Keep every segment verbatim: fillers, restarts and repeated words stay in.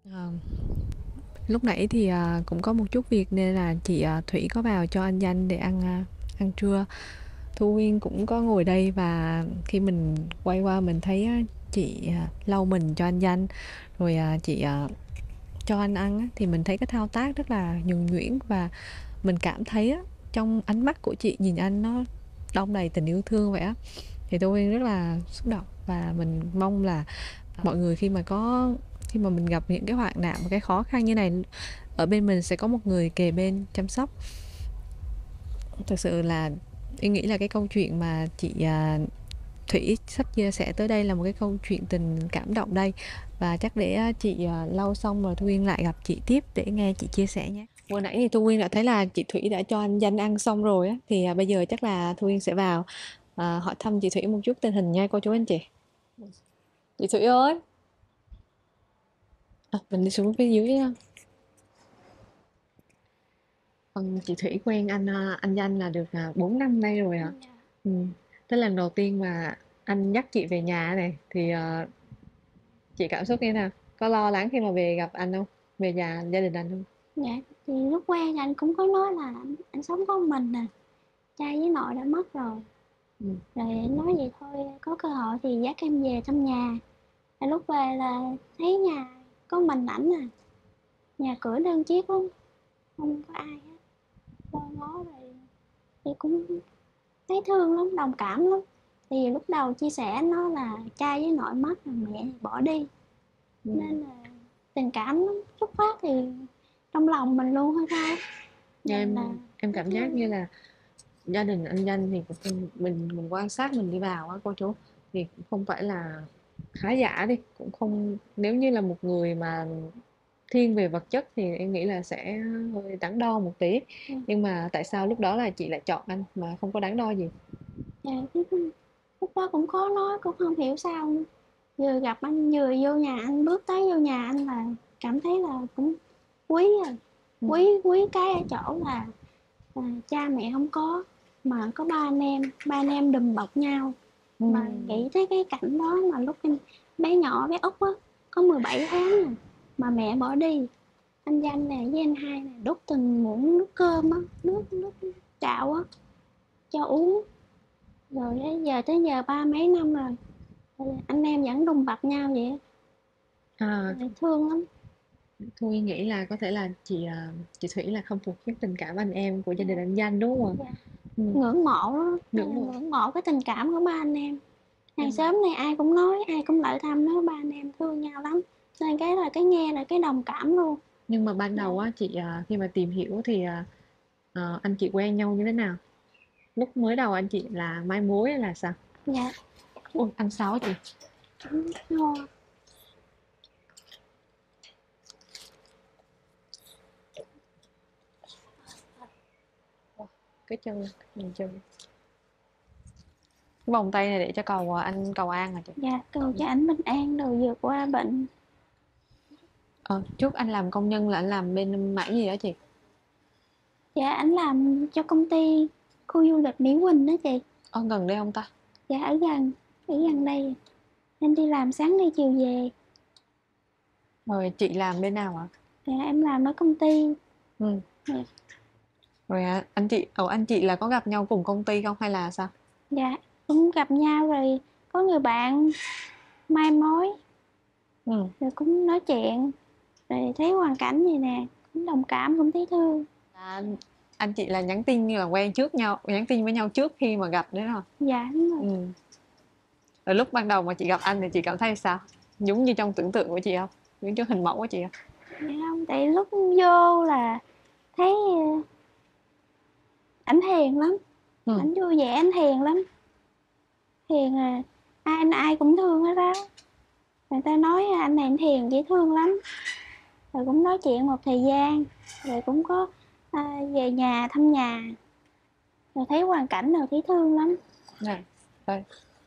Ờ, lúc nãy thì à, cũng có một chút việc nên là chị à, Thủy có vào cho anh Danh để ăn à, ăn trưa. Thu Nguyên cũng có ngồi đây và khi mình quay qua mình thấy á, chị à, lau mình cho anh Danh rồi à, chị à, cho anh ăn á, thì mình thấy cái thao tác rất là nhuần nhuyễn và mình cảm thấy á, trong ánh mắt của chị nhìn anh nó đong đầy tình yêu thương vậy á, thì Thu Nguyên rất là xúc động và mình mong là mọi người khi mà có khi mà mình gặp những cái hoạn nạn và cái khó khăn như này, ở bên mình sẽ có một người kề bên chăm sóc. Thực sự là em nghĩ là cái câu chuyện mà chị à, Thủy sắp chia sẻ tới đây là một cái câu chuyện tình cảm động đây, và chắc để à, chị à, lau xong rồi Thu Nguyên lại gặp chị tiếp để nghe chị chia sẻ nhé. Vừa nãy thì Thu Nguyên đã thấy là chị Thủy đã cho anh Danh ăn xong rồi á, thì à, bây giờ chắc là Thu Nguyên sẽ vào à, hỏi thăm chị Thủy một chút tình hình nha cô chú anh chị. Chị Thủy ơi, à, mình đi xuống phía dưới nha. Vâng, chị Thủy quen anh à, anh Danh là được à, bốn năm nay rồi ạ. Dạ. Ừ. Thế lần đầu tiên mà anh dắt chị về nhà này thì à, chị cảm xúc như thế nào? Có lo lắng khi mà về gặp anh không? Về nhà gia đình anh không? Dạ, thì lúc quen anh cũng có nói là anh, anh sống có một mình nè, cha với nội đã mất rồi. Ừ. Rồi anh nói vậy thôi, có cơ hội thì dắt em về thăm nhà. Rồi lúc về là thấy nhà có mình ảnh à, nhà cửa đơn chiếc lắm, không có ai hết. Lo ngó rồi thì cũng thấy thương lắm, đồng cảm lắm. Thì lúc đầu chia sẻ nó là cha với nội mất rồi mẹ thì bỏ đi, Ừ. nên là tình cảm nó xuất phát thì trong lòng mình luôn hay sao, Nhà nên là em em thấy cảm giác thương. như là gia đình anh Danh thì cũng- mình mình quan sát mình đi vào á cô chú, thì cũng không phải là khá giả đi, cũng không, nếu như là một người mà thiên về vật chất thì em nghĩ là sẽ hơi đắn đo một tí, Ừ. nhưng mà tại sao lúc đó là chị lại chọn anh mà không có đắn đo gì? Dạ, cái lúc đó cũng khó nói, cũng không hiểu sao nữa. Vừa gặp anh, vừa vô nhà anh, bước tới vô nhà anh là cảm thấy là cũng quý à. Ừ. Quý quý cái ở chỗ là, là cha mẹ không có, mà có ba anh em, ba anh em đùm bọc nhau. Ừ. Mà nghĩ tới cái cảnh đó mà lúc em bé nhỏ, bé Út á, có mười bảy tháng nè, mà mẹ bỏ đi. Anh Danh nè với anh hai nè đút từng muỗng nước cơm á, nước nước gạo á cho uống. Rồi á, giờ tới giờ ba mấy năm rồi, anh em vẫn đùm bọc nhau vậy. À, Rồi thương lắm. Thôi nghĩ là có thể là chị à, chị Thủy là không phục cái tình cảm anh em của gia đình Dạ, anh Danh đúng không ạ? dạ. Ừ. Ngưỡng mộ đó, Ngưỡng mộ. ngưỡng mộ cái tình cảm của ba anh em. Hàng em xóm này ai cũng nói, ai cũng lại thăm nói ba anh em thương nhau lắm, nên cái là cái nghe là cái đồng cảm luôn. nhưng mà ban Dạ. đầu á chị à, khi mà tìm hiểu thì à, à, anh chị quen nhau như thế nào? Lúc mới đầu anh chị là mai mối hay là sao? Dạ. Ôi ăn sáu chị. Ngon. Cái chân mình chân cái vòng tay này để cho cầu à, anh cầu an à chị. Dạ, cầu cho ảnh bình an rồi vượt qua bệnh. Ờ, trước anh làm công nhân là anh làm bên mảng gì đó chị? Dạ, ảnh làm cho công ty khu du lịch Mỹ Quỳnh đó chị. Ở gần đây không ta? Dạ, ở gần, ở gần đây. Em đi làm sáng đi chiều về. Rồi chị làm bên nào ạ? Dạ, em làm ở công ty. Ừ. Dạ. Rồi à, anh chị, ồ anh chị là có gặp nhau cùng công ty không hay là sao? Dạ, cũng gặp nhau rồi, có người bạn mai mối, Ừ. rồi cũng nói chuyện, rồi thấy hoàn cảnh gì nè, cũng đồng cảm, cũng thấy thương. À, anh chị là nhắn tin như là quen trước nhau, nhắn tin với nhau trước khi mà gặp đấy hả? Dạ, đúng rồi. Ừ. Rồi lúc ban đầu mà chị gặp anh thì chị cảm thấy sao? Giống như trong tưởng tượng của chị không? Giống như hình mẫu của chị không? Dạ không, tại lúc vô là thấy ờ, ảnh hiền lắm, Ừ. ảnh vui vẻ, ảnh hiền lắm. Hiền à, ai anh ai cũng thương hết đó. Người ta nói anh này anh hiền, dễ thương lắm. Rồi cũng nói chuyện một thời gian, rồi cũng có à, về nhà thăm nhà, rồi thấy hoàn cảnh rồi thấy thương lắm. Này, đây.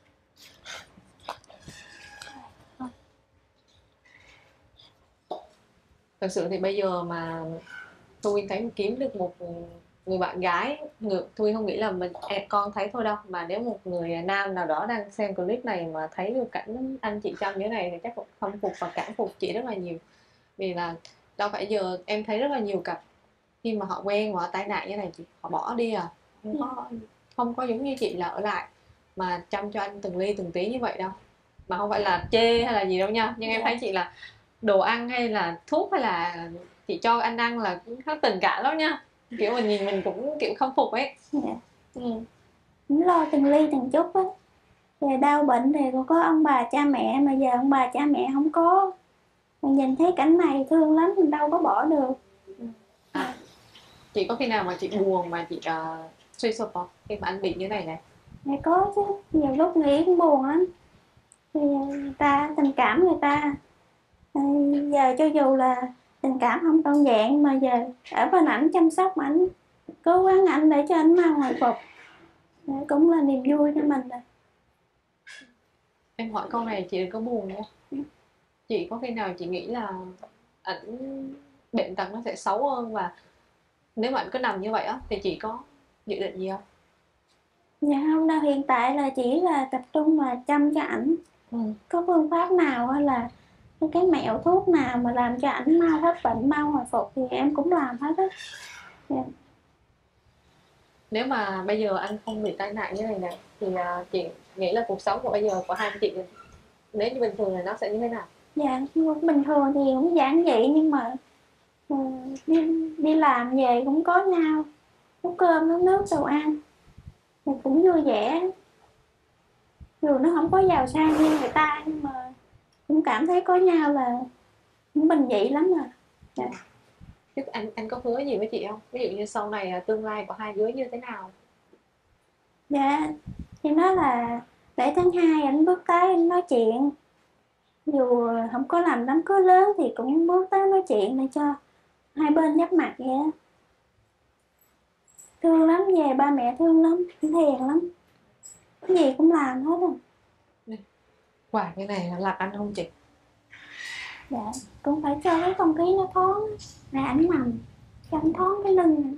Thật sự thì bây giờ mà Thu Nguyên thấy kiếm được một người bạn gái, người, Thu Nguyên không nghĩ là mình e, con thấy thôi đâu, mà nếu một người nam nào đó đang xem clip này mà thấy được cảnh anh chị Trâm như thế này thì chắc cũng khâm phục và cảm phục chị rất là nhiều. Vì là đâu phải giờ em thấy rất là nhiều cặp khi mà họ quen và họ tai nạn như này chị, họ bỏ đi à, không Dạ. có không có giống như chị là ở lại mà chăm cho anh từng ly từng tí như vậy đâu. Mà không phải là chê hay là gì đâu nha, nhưng em Dạ. thấy chị là đồ ăn hay là thuốc hay là chị cho anh ăn là cũng khá tình cảm lắm nha, kiểu mình nhìn mình cũng kiểu khâm phục ấy. Dạ. Ừ. Cũng lo từng ly từng chút á. Về đau bệnh thì cũng có ông bà cha mẹ, mà giờ ông bà cha mẹ không có. Mình nhìn thấy cảnh này thương lắm, mình đâu có bỏ được. À, chị có khi nào mà chị buồn mà chị uh, suy sụp không khi mà anh bị như này này? Thì có chứ, nhiều lúc nghĩ cũng buồn lắm. Thì người ta, tình cảm người ta, thì giờ cho dù là tình cảm không trọn vẹn, mà giờ ở bên ảnh chăm sóc ảnh, cố gắng ảnh để cho ảnh mau hồi phục, để cũng là niềm vui cho mình rồi. Em hỏi câu này chị đừng có buồn nha. Chị có khi nào chị nghĩ là ảnh bệnh tật nó sẽ xấu hơn, và nếu mà ảnh cứ nằm như vậy á thì chị có dự định gì không? Dạ không đâu, hiện tại là chỉ là tập trung mà chăm cho ảnh. Ừ. Có phương pháp nào hay là cái cái mẹo thuốc nào mà làm cho ảnh mau hết bệnh, mau hồi phục thì em cũng làm hết á. Dạ. Nếu mà bây giờ anh không bị tai nạn như này này thì uh, chị nghĩ là cuộc sống của bây giờ của hai anh chị nếu như bình thường thì nó sẽ như thế nào? Dạ, bình thường thì cũng giản dị, nhưng mà ừ, đi, đi làm về cũng có nhau, nấu cơm nấu nước đồ ăn thì cũng vui vẻ. Dù nó không có giàu sang như người ta, nhưng mà cũng cảm thấy có nhau là cũng bình dị lắm rồi. Dạ. Chứ anh anh có hứa gì với chị không? Ví dụ như sau này à, tương lai của hai đứa như thế nào? Dạ, thì nói là để tháng hai anh bước tới anh nói chuyện, dù không có làm đám cưới lớn thì cũng bước tới nói chuyện để cho hai bên nhắc mặt vậy á. Thương lắm, về ba mẹ thương lắm, cũng hiền lắm, cái gì cũng làm hết rồi. Quả như này là lạc anh không chị? Dạ, cũng phải cho cái không khí nó thoáng á, rồi ảnh nằm cho ảnh thoáng cái lưng.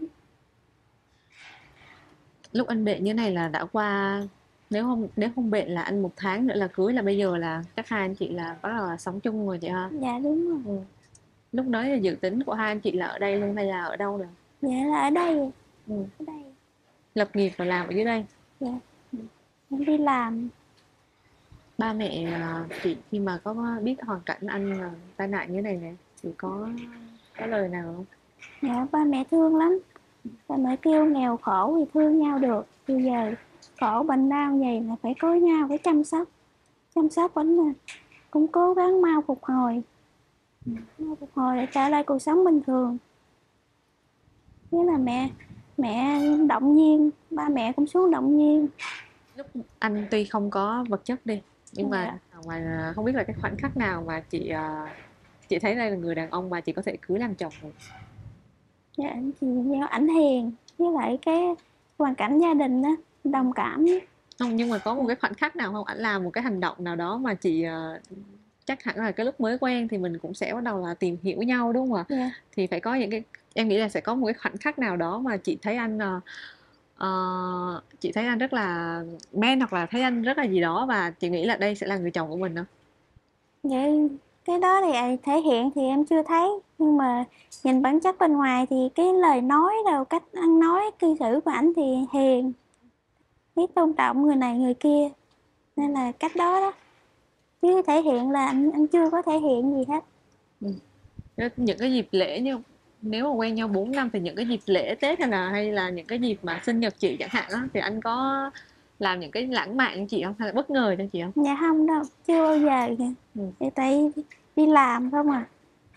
Lúc anh bệnh như này là đã qua, nếu không nếu không bệnh là anh một tháng nữa là cưới, là bây giờ là chắc hai anh chị là bắt đầu là sống chung rồi chị ha? Dạ đúng rồi. Ừ. Lúc đấy là dự tính của hai anh chị là ở đây luôn hay là ở đâu rồi? Dạ là ở đây. Ừ. Ở đây. Lập nghiệp và làm ở dưới đây. Dạ, em đi làm. Ba mẹ à, chị khi mà có biết hoàn cảnh anh à, tai nạn như này nè thì có có lời nào không? Dạ, ba mẹ thương lắm. Ba mẹ kêu nghèo khổ thì thương nhau được, bây giờ khổ bệnh đau vậy là phải có nhau, phải chăm sóc. Chăm sóc ảnh là cũng cố gắng mau phục hồi, mau phục hồi để trở lại cuộc sống bình thường. Thế là mẹ mẹ động viên, ba mẹ cũng xuống động viên. Lúc anh tuy không có vật chất đi, nhưng Dạ. mà mà không biết là cái khoảnh khắc nào mà chị à, chị thấy đây là người đàn ông mà chị có thể cưới làm chồng rồi. Dạ, anh chị do ảnh hiền, với lại cái hoàn cảnh gia đình đó, đồng cảm. Không, nhưng mà có một cái khoảnh khắc nào không, ảnh làm một cái hành động nào đó mà chị à, chắc hẳn là cái lúc mới quen thì mình cũng sẽ bắt đầu là tìm hiểu nhau đúng không ạ? Dạ. Thì phải có những cái, em nghĩ là sẽ có một cái khoảnh khắc nào đó mà chị thấy anh à, ờ, chị thấy anh rất là man, hoặc là thấy anh rất là gì đó và chị nghĩ là đây sẽ là người chồng của mình không? Vậy cái đó thì à, thể hiện thì em chưa thấy, nhưng mà nhìn bản chất bên ngoài thì cái lời nói đâu, cách ăn nói cư xử của ảnh thì hiền, biết tôn trọng người này người kia, nên là cách đó đó, chứ thể hiện là anh anh chưa có thể hiện gì hết. Ừ. Những cái dịp lễ, như nếu mà quen nhau bốn năm thì những cái dịp lễ Tết hay là hay là những cái dịp mà sinh nhật chị chẳng hạn á, thì anh có làm những cái lãng mạn cho chị không, hay là bất ngờ cho chị không? Dạ không đâu, chưa bao giờ kìa. Ừ. Thì tại đi làm không à,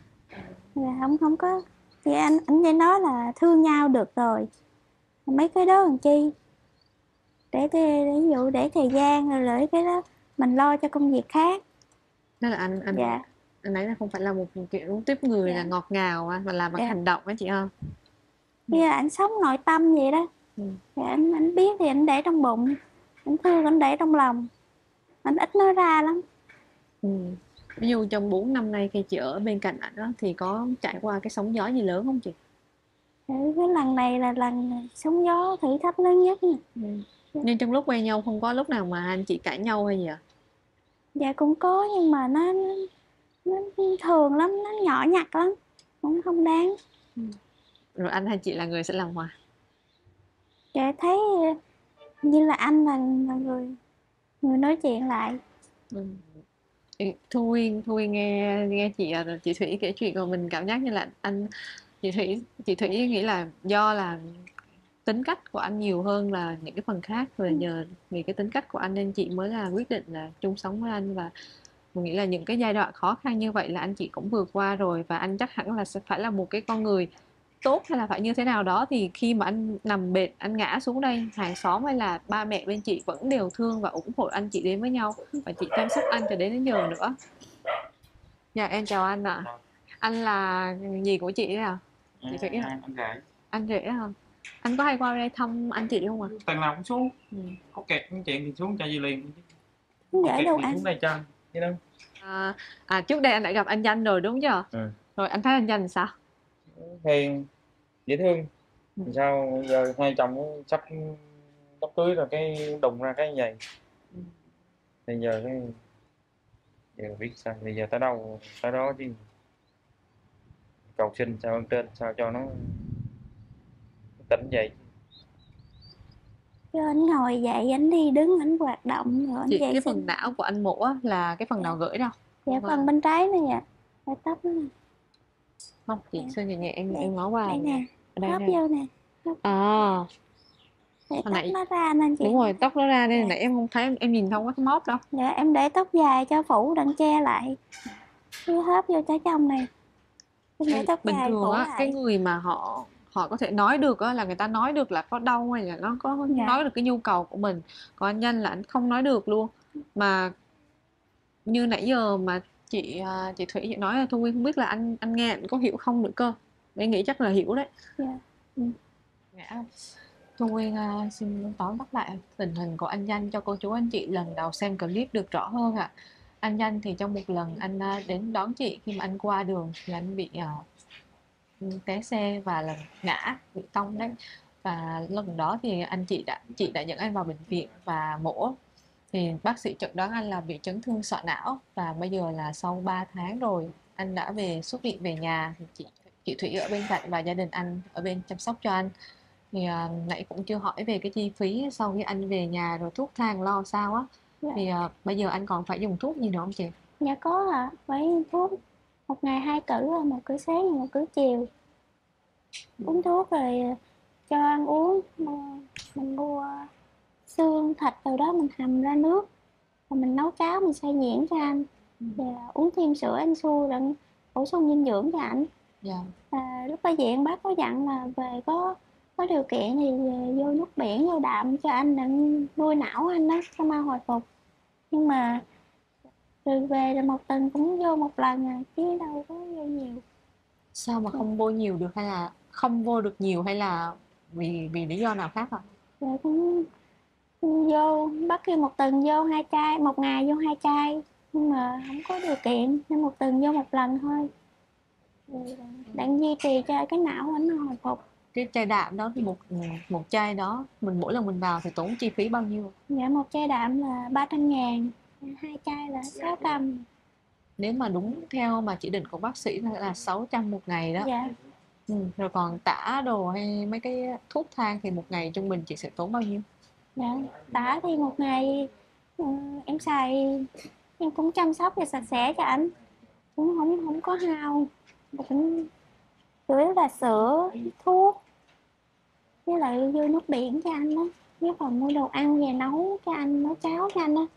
là không không có. Thì anh anh chỉ nói là thương nhau được rồi, mấy cái đó làm chi, để để ví dụ để thời gian rồi lấy cái đó mình lo cho công việc khác. Nên là anh anh Dạ. anh ấy là không phải là một kiểu tiếp người là Dạ. ngọt ngào á, mà làm bằng Dạ. hành động á chị ha. Bây giờ anh sống nội tâm vậy đó. Ừ. Thì anh anh biết thì anh để trong bụng, anh thương anh để trong lòng, anh ít nói ra lắm. Ừ. Ví dụ trong bốn năm nay khi chị ở bên cạnh ảnh đó thì có trải qua cái sóng gió gì lớn không chị? Thì cái lần này là lần sóng gió thử thách lớn nhất nè. Ừ. Nhưng trong lúc quen nhau không có lúc nào mà anh chị cãi nhau hay gì ạ? Dạ cũng có, nhưng mà nó nó thường lắm, nó nhỏ nhặt lắm, cũng không đáng. Rồi anh hay chị là người sẽ làm hòa? Chị thấy như là anh là, là người người nói chuyện lại. Ừ. Thu Nguyên Thu Nguyên nghe nghe chị à, chị Thủy kể chuyện của mình cảm giác như là anh chị Thủy chị Thủy nghĩ là do là tính cách của anh nhiều hơn là những cái phần khác, rồi nhờ vì cái tính cách của anh nên chị mới là quyết định là chung sống với anh. Và mình nghĩ là những cái giai đoạn khó khăn như vậy là anh chị cũng vượt qua rồi, và anh chắc hẳn là sẽ phải là một cái con người tốt hay là phải như thế nào đó, thì khi mà anh nằm bệnh anh ngã xuống đây, hàng xóm hay là ba mẹ bên chị vẫn đều thương và ủng hộ anh chị đến với nhau, và chị chăm sóc anh cho đến đến giờ nữa. Dạ em chào anh ạ. Anh là gì của chị đấy à? Chị Thủy à? Anh rể. Anh rể hả? Anh có hay qua đây thăm anh chị không ạ? Tuần nào cũng xuống. Ừ. Có kẹt chuyện thì xuống cho Di liền. Không Có dễ kẹt đâu thì anh. xuống đây cho. Thế đâu. À, à trước đây anh đã gặp anh Danh rồi đúng chưa? Ừ. Rồi anh thấy anh Danh sao? Hiền, dễ thương. Ừ. Sao giờ hai chồng sắp đám cưới rồi cái đùng ra cái vậy. Ừ. Bây giờ cái giờ biết sao, bây giờ tới đâu tới đó chứ. Cầu xin sao ơn trên sao cho nó tỉnh dậy. Chứ anh ngồi dậy, anh đi đứng, anh hoạt động rồi anh Chị dậy cái xin. phần não của anh mổ á, là cái phần nào gửi đâu? Dạ Nhưng mà phần bên trái này ạ. Cái tóc đó nè. không chị Dạ. xưa nhẹ nhẹ em Đây, em ngó qua đây nè, ở đây khớp đây. vô nè. Khớp. À Để hồi tóc nãy nó ra nên chị. đúng rồi, tóc nó ra đây, Dạ. nãy em không thấy, em, em nhìn không có cái móp đâu. Dạ em để tóc dài cho phủ đặng che lại. Cái khớp vô trái trong này. Em để Em, tóc bình dài thường phủ á cái lại. người mà họ họ có thể nói được á là người ta nói được là có đau hay là nó có Dạ. nói được cái nhu cầu của mình, còn anh Danh là anh không nói được luôn. Mà như nãy giờ mà chị à, chị Thủy chị nói là Thu Nguyên không biết là anh anh nghe anh có hiểu không nữa cơ. Em nghĩ chắc là hiểu đấy. Dạ. Ừ. Dạ. Thu Nguyên à, xin tóm tắt lại tình hình của anh Danh cho cô chú anh chị lần đầu xem clip được rõ hơn ạ. Anh Danh thì trong một lần anh à, đến đón chị, khi mà anh qua đường thì anh bị à, té xe và là ngã, bị cong đấy. Và lần đó thì anh chị đã chị đã dẫn anh vào bệnh viện và mổ, thì bác sĩ chẩn đoán anh là bị chấn thương sọ não, và bây giờ là sau ba tháng rồi anh đã về xuất viện về nhà, thì chị chị Thủy ở bên cạnh và gia đình anh ở bên chăm sóc cho anh. Thì à, nãy cũng chưa hỏi về cái chi phí sau khi anh về nhà rồi thuốc thang lo sao á. Dạ. Thì à, bây giờ anh còn phải dùng thuốc gì nữa không chị? Dạ có ạ. À. Phải thuốc một ngày hai cữ, một cữ sáng và một cữ chiều. Uống thuốc rồi cho ăn uống. Mình mua xương thịt từ đó mình hầm ra nước, rồi mình nấu cháo mình xay nhuyễn cho anh, và uống thêm sữa anh xua để bổ sung dinh dưỡng cho anh. Dạ. À, lúc ở viện bác có dặn là về có có điều kiện thì về vô nước biển vô đạm cho anh để nuôi não anh đó cho mau hồi phục. Nhưng mà rồi về rồi một tuần cũng vô một lần à, chứ đâu có vô nhiều. Sao mà không vô nhiều được, hay là không vô được nhiều, hay là vì vì lý do nào khác ạ? Rồi cũng vô bác kêu một tuần vô hai chai, một ngày vô hai chai, nhưng mà không có điều kiện nên một tuần vô một lần thôi. Rồi đang duy trì cho cái não anh hồi phục. Cái chai đạm đó thì một một chai đó mình mỗi lần mình vào thì tốn chi phí bao nhiêu? Dạ một chai đạm là ba trăm ngàn, hai chai là sáu trăm. Nếu mà đúng theo mà chỉ định của bác sĩ là, là sáu trăm một ngày đó. Dạ. Ừ. Rồi còn tả đồ hay mấy cái thuốc thang thì một ngày trung bình chị sẽ tốn bao nhiêu? Dạ tả thì một ngày ừ, em xài, em cũng chăm sóc và sạch sẽ cho anh, cũng không không có hao, cũng chủ yếu là sữa, thuốc với lại vô nước biển cho anh đó, với còn mua đồ ăn về nấu cho anh, nấu cháo cho anh đó.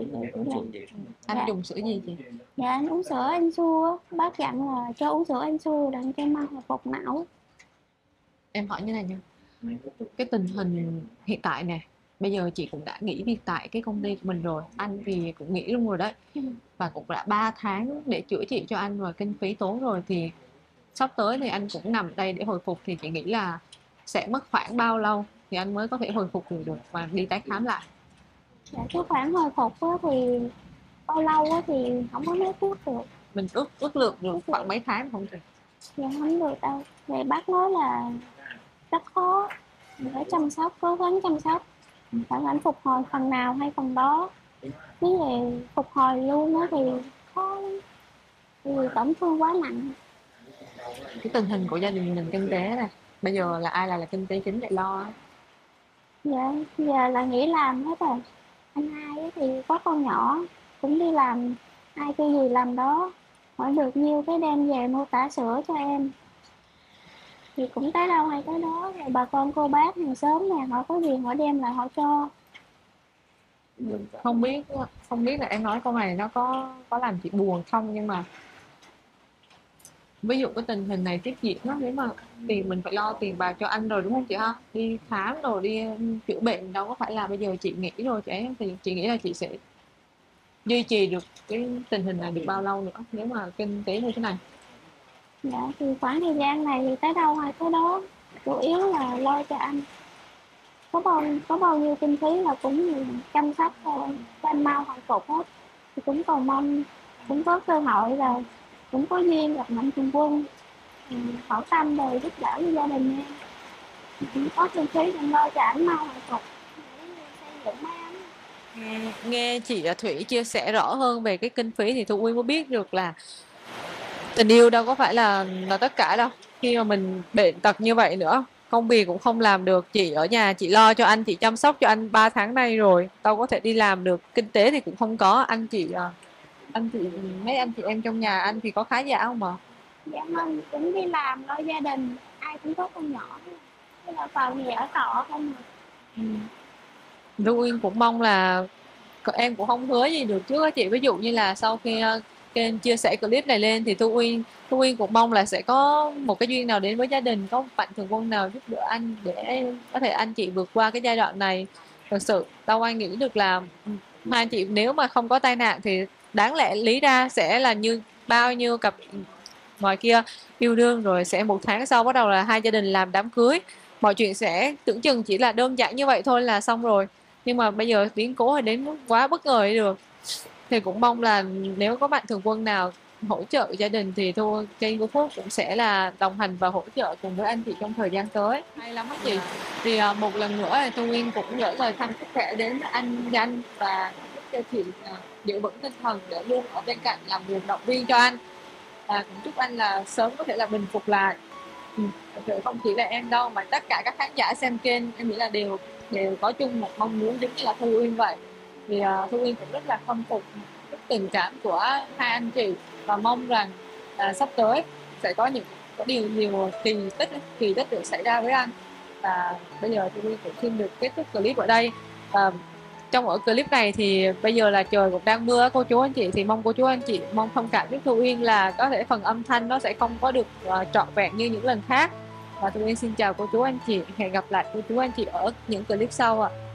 Anh Dạ. dùng sữa gì chị? Dạ anh uống sữa anh xua, bác dặn là cho uống sữa anh xua để cho mau hồi phục não. Em hỏi như này nha, cái tình hình hiện tại nè, bây giờ chị cũng đã nghỉ việc tại cái công ty của mình rồi, anh thì cũng nghỉ luôn rồi đấy, Ừ. và cũng đã ba tháng để chữa trị cho anh rồi, kinh phí tốn rồi, thì sắp tới thì anh cũng nằm đây để hồi phục, thì chị nghĩ là sẽ mất khoảng bao lâu thì anh mới có thể hồi phục được được và đi tái khám lại? Dạ cái khoản hồi phục á thì bao lâu á thì không có nói trước được. Mình ước ước lượng được khoảng mấy tháng không chị? Dạ không được đâu. Thì bác nói là rất khó, mình phải chăm sóc, cố gắng chăm sóc. Phải anh phục hồi phần nào hay phần đó. Chứ về phục hồi luôn á thì khó lắm. vì tổn thương quá nặng. Cái tình hình của gia đình mình kinh tế này, bây giờ là ai là là kinh tế chính để lo á? Dạ, giờ là nghỉ làm hết rồi. Anh hai á thì có con nhỏ, cũng đi làm, ai kêu gì làm đó, hỏi được nhiêu cái đem về mua tã sữa cho em. Thì cũng tới đâu hay tới đó, rồi bà con cô bác hàng xóm nè, họ có gì họ đem lại họ cho. Không biết không biết là em nói câu này nó có có làm chị buồn không, nhưng mà ví dụ cái tình hình này tiếp diễn á, nếu mà tiền mình phải lo tiền bạc cho anh rồi đúng không chị ha, đi khám rồi đi chữa bệnh, đâu có phải là bây giờ chị nghĩ rồi chị ấy, thì chị nghĩ là chị sẽ duy trì được cái tình hình này được bao lâu nữa nếu mà kinh tế như thế này. Dạ, thì khoảng thời gian này thì tới đâu hay tới đó, chủ yếu là lo cho anh. Có bao có bao nhiêu kinh phí là cũng chăm sóc cho anh mau hồi phục hết. Thì cũng còn mong cũng có cơ hội là cũng có duyên gặp Mạnh Thường Quân, ừ, hỏi thăm rồi giúp đỡ cho gia đình em. Cũng có kinh phí để lo cho ảnh mau hồi phục để xây dựng mái ấm. Nghe, nghe chị Thủy chia sẻ rõ hơn về cái kinh phí thì Thu Nguyên mới biết được là tình yêu đâu có phải là là tất cả đâu. Khi mà mình bệnh tật như vậy nữa, công việc cũng không làm được, chị ở nhà chị lo cho anh, chị chăm sóc cho anh ba tháng nay rồi, đâu có thể đi làm được, kinh tế thì cũng không có. Anh chị à, anh chị mấy anh chị em trong nhà anh thì có khá giả không mà? Dạ mình cũng đi làm lo gia đình, ai cũng có con nhỏ, thế là vào thì ở trọ không à. Ừ. Thu Nguyên cũng mong là em cũng không hứa gì được trước á chị, ví dụ như là sau khi uh, kênh chia sẻ clip này lên thì Thu Nguyên Thu Nguyên cũng mong là sẽ có một cái duyên nào đến với gia đình, có mạnh thường quân nào giúp đỡ anh để có thể anh chị vượt qua cái giai đoạn này. Thật sự đâu ai nghĩ được là hai anh chị nếu mà không có tai nạn thì đáng lẽ lý ra sẽ là như bao nhiêu cặp ngoài kia yêu đương rồi sẽ một tháng sau bắt đầu là hai gia đình làm đám cưới, mọi chuyện sẽ tưởng chừng chỉ là đơn giản như vậy thôi là xong rồi, nhưng mà bây giờ biến cố thì đến quá bất ngờ đi được. Thì cũng mong là nếu có mạnh thường quân nào hỗ trợ gia đình thì thôi kênh của Phúc cũng sẽ là đồng hành và hỗ trợ cùng với anh chị trong thời gian tới. Hay lắm á chị. Thì uh, một lần nữa thì Thu Nguyên cũng gửi lời thăm sức khỏe đến anh Danh và chúc cho chị uh, giữ vững tinh thần để luôn ở bên cạnh làm nguồn động viên cho anh, và cũng chúc anh là sớm có thể là bình phục lại. Ừ. Không chỉ là em đâu mà tất cả các khán giả xem kênh em nghĩ là đều đều có chung một mong muốn giống như là Thu Uyên vậy. Thì uh, Thu Uyên cũng rất là khâm phục rất tình cảm của hai anh chị và mong rằng uh, sắp tới sẽ có những có điều nhiều kỳ tích kỳ tích được xảy ra với anh. Và bây giờ Thu Uyên cũng xin được kết thúc clip ở đây. Và trong ở clip này thì bây giờ là trời cũng đang mưa cô chú anh chị, thì mong cô chú anh chị mong thông cảm với Thu Uyên là có thể phần âm thanh nó sẽ không có được uh, trọn vẹn như những lần khác. Và Thu Uyên xin chào cô chú anh chị, hẹn gặp lại cô chú anh chị ở những clip sau ạ. À.